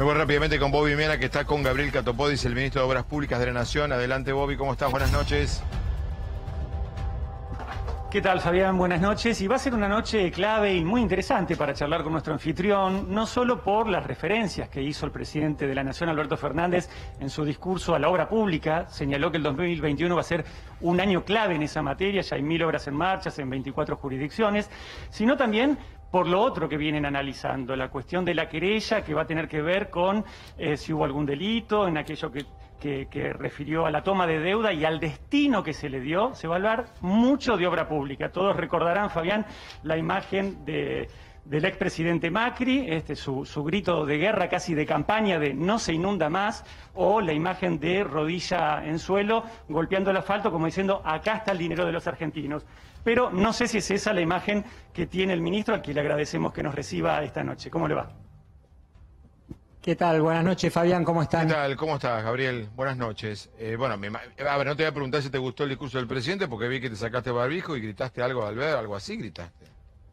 Me voy rápidamente con Bobby Mena, que está con Gabriel Catopodis, el ministro de Obras Públicas de la Nación. Adelante, Bobby, ¿cómo estás? Buenas noches. ¿Qué tal, Fabián? Buenas noches. Y va a ser una noche clave y muy interesante para charlar con nuestro anfitrión, no solo por las referencias que hizo el presidente de la Nación, Alberto Fernández, en su discurso a la obra pública. Señaló que el 2021 va a ser un año clave en esa materia, ya hay 1000 obras en marcha en 24 jurisdicciones, sino también por lo otro que vienen analizando, la cuestión de la querella, que va a tener que ver con si hubo algún delito, en aquello que refirió a la toma de deuda y al destino que se le dio. Se va a hablar mucho de obra pública. Todos recordarán, Fabián, la imagen del expresidente Macri, su grito de guerra, casi de campaña, de no se inunda más, o la imagen de rodilla en suelo, golpeando el asfalto, como diciendo, acá está el dinero de los argentinos. Pero no sé si es esa la imagen que tiene el ministro, al que le agradecemos que nos reciba esta noche. ¿Cómo le va? ¿Qué tal? Buenas noches, Fabián, ¿cómo están? ¿Qué tal? ¿Cómo estás, Gabriel? Buenas noches. Bueno, a ver, no te voy a preguntar si te gustó el discurso del presidente, porque vi que te sacaste barbijo y gritaste algo al ver, algo así gritaste.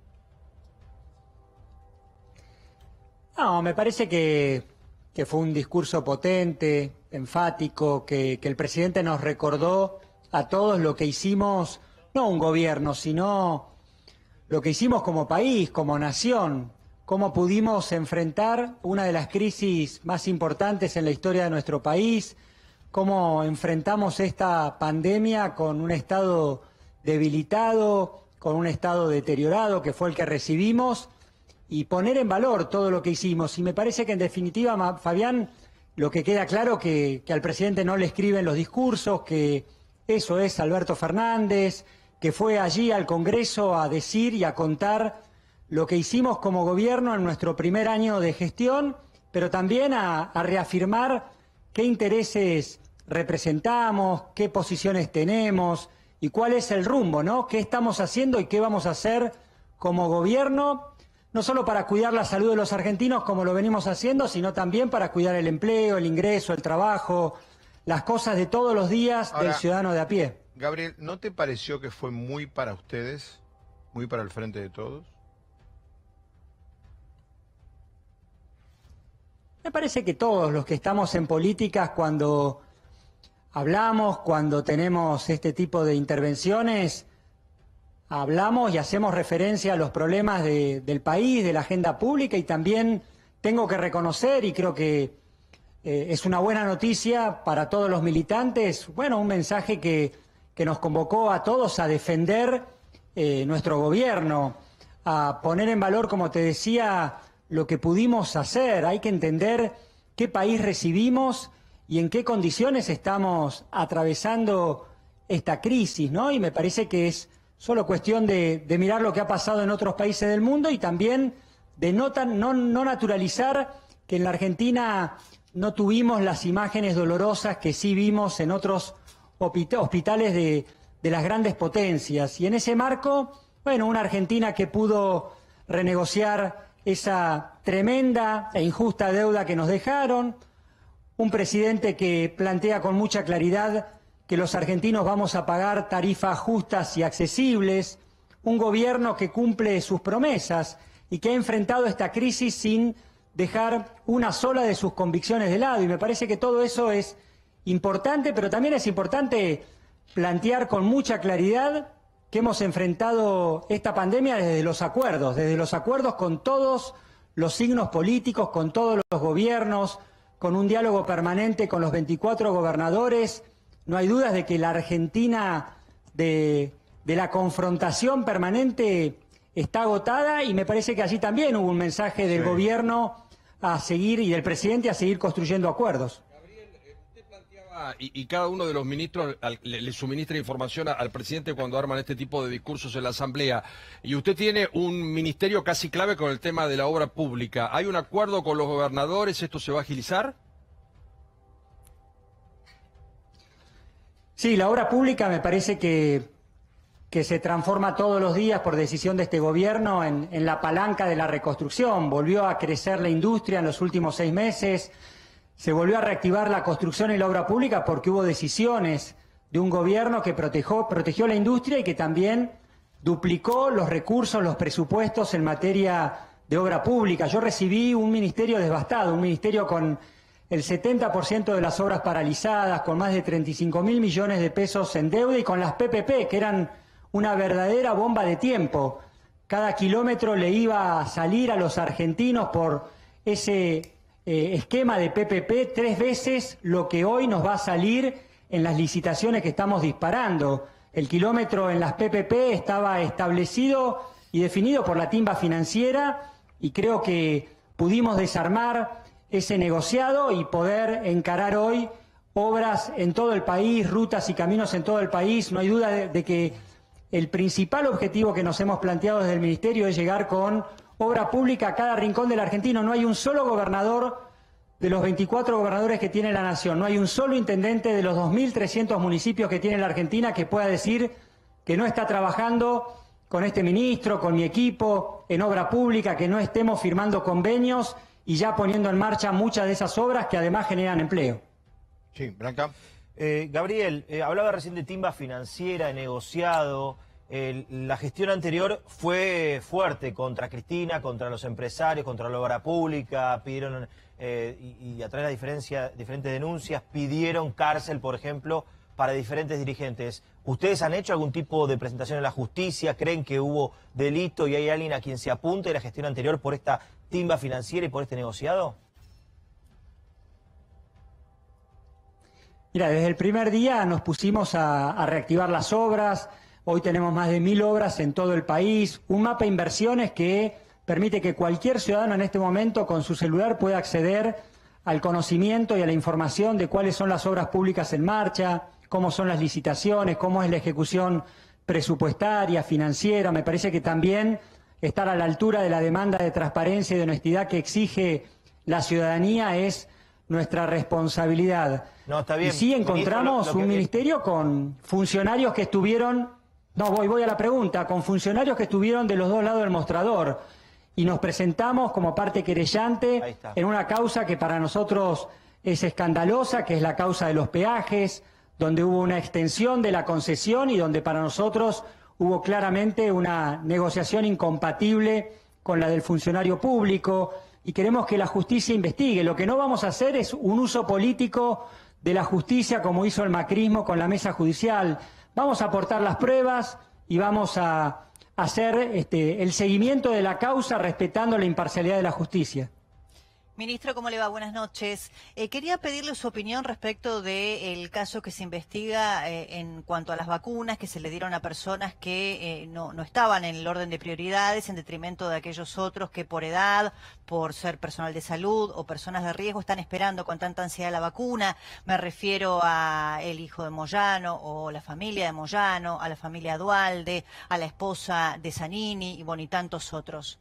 No, me parece que fue un discurso potente, enfático, que el presidente nos recordó a todos lo que hicimos, no un gobierno, sino lo que hicimos como país, como nación. Cómo pudimos enfrentar una de las crisis más importantes en la historia de nuestro país, cómo enfrentamos esta pandemia con un Estado debilitado, con un Estado deteriorado, que fue el que recibimos, y poner en valor todo lo que hicimos. Y me parece que, en definitiva, Fabián, lo que queda claro que al presidente no le escriben los discursos, que eso es Alberto Fernández, que fue allí al Congreso a decir y a contar lo que hicimos como gobierno en nuestro primer año de gestión, pero también a reafirmar qué intereses representamos, qué posiciones tenemos y cuál es el rumbo, ¿no? ¿Qué estamos haciendo y qué vamos a hacer como gobierno? No solo para cuidar la salud de los argentinos, como lo venimos haciendo, sino también para cuidar el empleo, el ingreso, el trabajo, las cosas de todos los días del ciudadano de a pie. Gabriel, ¿no te pareció que fue muy para ustedes, muy para el frente de todos? Me parece que todos los que estamos en políticas, cuando hablamos, cuando tenemos este tipo de intervenciones, hablamos y hacemos referencia a los problemas del país, de la agenda pública, y también tengo que reconocer, y creo que es una buena noticia para todos los militantes, bueno, un mensaje que nos convocó a todos a defender nuestro gobierno, a poner en valor, como te decía, lo que pudimos hacer. Hay que entender qué país recibimos y en qué condiciones estamos atravesando esta crisis, ¿no? Y me parece que es solo cuestión de mirar lo que ha pasado en otros países del mundo y también de no naturalizar que en la Argentina no tuvimos las imágenes dolorosas que sí vimos en otros hospitales de las grandes potencias. Y en ese marco, bueno, una Argentina que pudo renegociar esa tremenda e injusta deuda que nos dejaron, un presidente que plantea con mucha claridad que los argentinos vamos a pagar tarifas justas y accesibles, un gobierno que cumple sus promesas y que ha enfrentado esta crisis sin dejar una sola de sus convicciones de lado. Y me parece que todo eso es importante, pero también es importante plantear con mucha claridad que hemos enfrentado esta pandemia desde los acuerdos con todos los signos políticos, con todos los gobiernos, con un diálogo permanente con los 24 gobernadores. No hay dudas de que la Argentina de la confrontación permanente está agotada, y me parece que allí también hubo un mensaje del gobierno a seguir y del presidente a seguir construyendo acuerdos. Y cada uno de los ministros le suministra información al presidente cuando arman este tipo de discursos en la Asamblea. Y usted tiene un ministerio casi clave con el tema de la obra pública. ¿Hay un acuerdo con los gobernadores? ¿Esto se va a agilizar? Sí, la obra pública me parece que se transforma todos los días por decisión de este gobierno en la palanca de la reconstrucción. Volvió a crecer la industria en los últimos 6 meses. Se volvió a reactivar la construcción y la obra pública porque hubo decisiones de un gobierno que protegió la industria y que también duplicó los recursos, los presupuestos en materia de obra pública. Yo recibí un ministerio devastado, un ministerio con el 70% de las obras paralizadas, con más de 35.000 millones de pesos en deuda y con las PPP, que eran una verdadera bomba de tiempo. Cada kilómetro le iba a salir a los argentinos por ese esquema de PPP 3 veces lo que hoy nos va a salir en las licitaciones que estamos disparando. El kilómetro en las PPP estaba establecido y definido por la timba financiera y creo que pudimos desarmar ese negociado y poder encarar hoy obras en todo el país, rutas y caminos en todo el país. No hay duda de que el principal objetivo que nos hemos planteado desde el Ministerio es llegar con obra pública a cada rincón del argentino. No hay un solo gobernador de los 24 gobernadores que tiene la Nación, no hay un solo intendente de los 2.300 municipios que tiene la Argentina que pueda decir que no está trabajando con este ministro, con mi equipo, en obra pública, que no estemos firmando convenios y ya poniendo en marcha muchas de esas obras que además generan empleo. Sí, Branca. Gabriel, hablaba recién de timba financiera, de negociado. La gestión anterior fue fuerte contra Cristina, contra los empresarios, contra la obra pública, pidieron, y a través de diferentes denuncias, pidieron cárcel, por ejemplo, para diferentes dirigentes. ¿Ustedes han hecho algún tipo de presentación en la justicia? ¿Creen que hubo delito y hay alguien a quien se apunte de la gestión anterior por esta timba financiera y por este negociado? Mira, desde el primer día nos pusimos a reactivar las obras. Hoy tenemos más de 1.000 obras en todo el país, un mapa de inversiones que permite que cualquier ciudadano en este momento con su celular pueda acceder al conocimiento y a la información de cuáles son las obras públicas en marcha, cómo son las licitaciones, cómo es la ejecución presupuestaria, financiera. Me parece que también estar a la altura de la demanda de transparencia y de honestidad que exige la ciudadanía es nuestra responsabilidad. No, está bien. Y sí encontramos Ministro, un ministerio con funcionarios que estuvieron... No, voy a la pregunta. Con funcionarios que estuvieron de los dos lados del mostrador. Y nos presentamos como parte querellante en una causa que para nosotros es escandalosa, que es la causa de los peajes, donde hubo una extensión de la concesión y donde para nosotros hubo claramente una negociación incompatible con la del funcionario público. Y queremos que la justicia investigue. Lo que no vamos a hacer es un uso político de la justicia como hizo el macrismo con la mesa judicial. Vamos a aportar las pruebas y vamos a hacer el seguimiento de la causa respetando la imparcialidad de la justicia. Ministro, ¿cómo le va? Buenas noches. Quería pedirle su opinión respecto del caso que se investiga en cuanto a las vacunas que se le dieron a personas que no estaban en el orden de prioridades, en detrimento de aquellos otros que por edad, por ser personal de salud o personas de riesgo están esperando con tanta ansiedad la vacuna. Me refiero a el hijo de Moyano o la familia de Moyano, a la familia Duhalde, a la esposa de Zanini y tantos otros.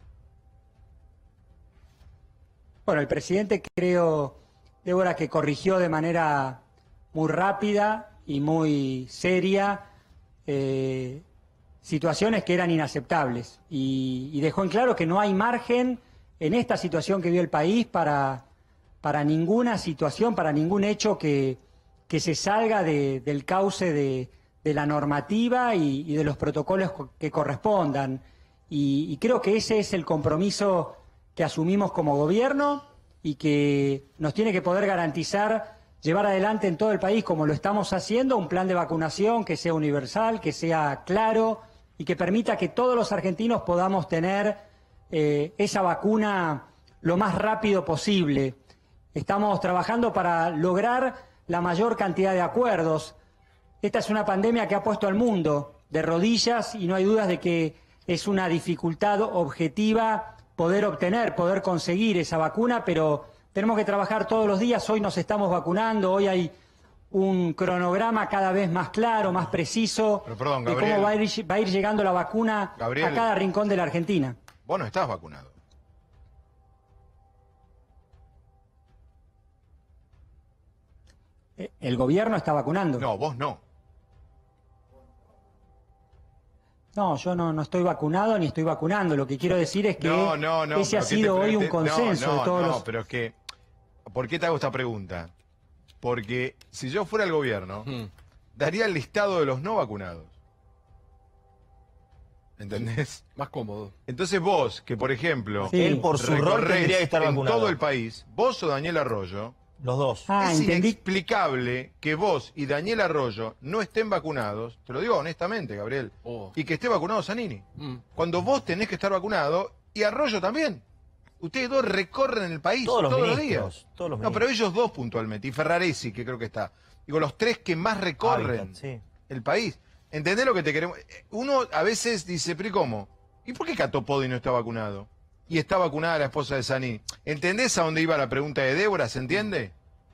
Bueno, el presidente creo, Débora, que corrigió de manera muy rápida y muy seria situaciones que eran inaceptables y dejó en claro que no hay margen en esta situación que vive el país para ninguna situación, para ningún hecho que se salga del cauce de la normativa y de los protocolos que correspondan. Y creo que ese es el compromiso que asumimos como gobierno y que nos tiene que poder garantizar llevar adelante en todo el país, como lo estamos haciendo, un plan de vacunación que sea universal, que sea claro y que permita que todos los argentinos podamos tener esa vacuna lo más rápido posible. Estamos trabajando para lograr la mayor cantidad de acuerdos. Esta es una pandemia que ha puesto al mundo de rodillas y no hay dudas de que es una dificultad objetiva poder conseguir esa vacuna, pero tenemos que trabajar todos los días. Hoy nos estamos vacunando, hoy hay un cronograma cada vez más claro, más preciso Pero, perdón, de Gabriel, cómo va a ir llegando la vacuna Gabriel, a cada rincón de la Argentina. Vos no estás vacunado. El gobierno está vacunando. No, vos no. No, yo no estoy vacunado ni estoy vacunando. Lo que quiero decir es que ese ha pero sido hoy un no, consenso de todos los... pero es que, ¿por qué te hago esta pregunta? Porque si yo fuera el gobierno, daría el listado de los no vacunados. ¿Entendés? Más cómodo. Entonces vos, que por ejemplo, Sí. Él por su rol recorrés tendría que estar en vacunado. todo el país, vos o Daniel Arroyo, Los dos. Ah, es entendí. inexplicable que vos y Daniel Arroyo no estén vacunados, te lo digo honestamente, Gabriel, Oh. y que esté vacunado Zanini. Mm. Cuando vos tenés que estar vacunado y Arroyo también. Ustedes dos recorren el país Todos los todos los ministros, días. todos los No, pero ellos dos puntualmente, y Ferraresi, que creo que está. Digo, los tres que más recorren Hábitat, sí. el país. ¿Entendés lo que te queremos? Uno a veces dice, pero ¿y cómo? ¿Y por qué Catopodi no está vacunado? Y está vacunada la esposa de Zanini. ¿Entendés a dónde iba la pregunta de Débora? ¿Se entiende?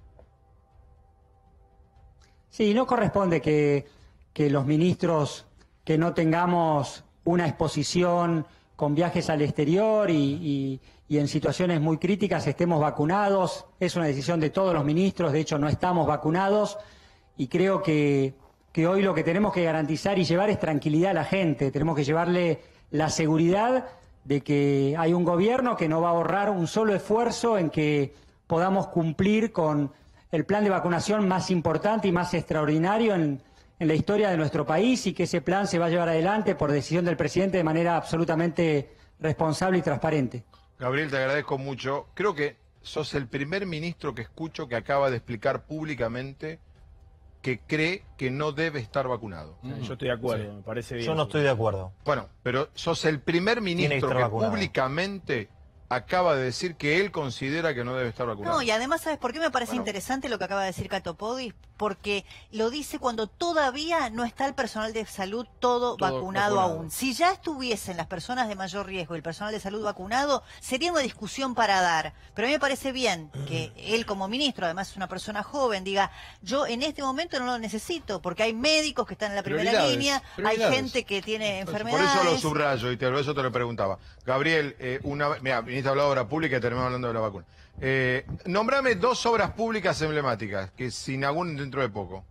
Sí, no corresponde que los ministros, que no tengamos una exposición con viajes al exterior y en situaciones muy críticas estemos vacunados. Es una decisión de todos los ministros, de hecho no estamos vacunados y creo que hoy lo que tenemos que garantizar y llevar es tranquilidad a la gente. Tenemos que llevarle la seguridad de que hay un gobierno que no va a ahorrar un solo esfuerzo en que podamos cumplir con el plan de vacunación más importante y más extraordinario en la historia de nuestro país y que ese plan se va a llevar adelante por decisión del presidente de manera absolutamente responsable y transparente. Gabriel, te agradezco mucho. Creo que sos el primer ministro que escucho que acaba de explicar públicamente que cree que no debe estar vacunado. Yo estoy de acuerdo, me parece bien. Yo no estoy de acuerdo. Bueno, pero sos el primer Tiene que ministro estar que vacunado. públicamente acaba de decir que él considera que no debe estar vacunado. No, y además, ¿sabes por qué me parece Bueno. interesante lo que acaba de decir Catopodis? Porque lo dice cuando todavía no está el personal de salud todo vacunado aún. Si ya estuviesen las personas de mayor riesgo y el personal de salud vacunado, sería una discusión para dar. Pero a mí me parece bien que él como ministro, además es una persona joven, diga, yo en este momento no lo necesito, porque hay médicos que están en la primera Prioridades, línea, prioridades. hay gente que tiene Por enfermedades. eso lo subrayo y por eso te lo preguntaba. Gabriel, mira, viniste a hablar de obra pública y terminamos hablando de la vacuna. Nombrame 2 obras públicas emblemáticas que se inauguren dentro de poco.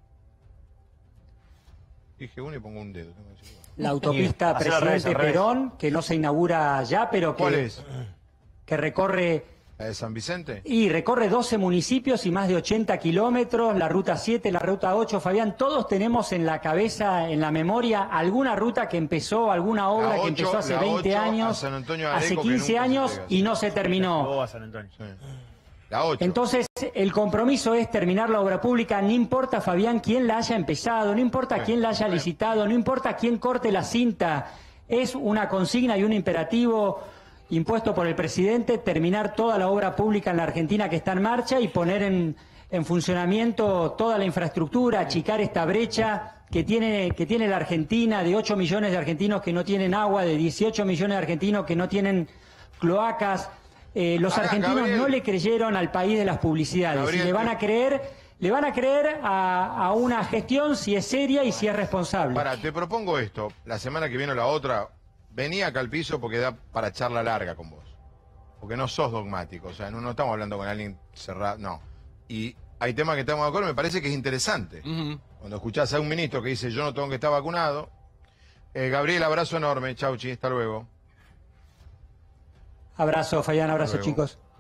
Dije uno y pongo un dedo. La autopista hacer al revés, Presidente al revés. Perón, que no se inaugura ya, pero ¿Cuál que, es? que recorre ¿La de San Vicente? y recorre 12 municipios y más de 80 kilómetros, la ruta 7, la ruta 8. Fabián, todos tenemos en la cabeza, en la memoria, alguna ruta que empezó, alguna obra La que 8, empezó hace la 20 8 a años, San Antonio de hace Areco, que 15 nunca se años llega. y no se terminó. Luego a San Antonio. Sí. La 8. Entonces, el compromiso es terminar la obra pública, no importa, Fabián, quién la haya empezado, no importa quién la haya licitado, no importa quién corte la cinta, es una consigna y un imperativo impuesto por el presidente terminar toda la obra pública en la Argentina que está en marcha y poner en funcionamiento toda la infraestructura, achicar esta brecha que tiene la Argentina de 8 millones de argentinos que no tienen agua, de 18 millones de argentinos que no tienen cloacas. Los Ahora, argentinos Gabriel, no le creyeron al país de las publicidades. Gabriel, y le van a creer a una gestión si es seria y si es responsable. Para, te propongo esto. La semana que viene o la otra, vení acá al piso porque da para charla larga con vos. Porque no sos dogmático. O sea, no estamos hablando con alguien cerrado. No. Y hay temas que estamos de acuerdo, me parece que es interesante. Ujú. Cuando escuchás a un ministro que dice yo no tengo que estar vacunado. Gabriel, abrazo enorme. Chau, chi, hasta luego. Abrazo, Fabián, abrazo, Luego. chicos.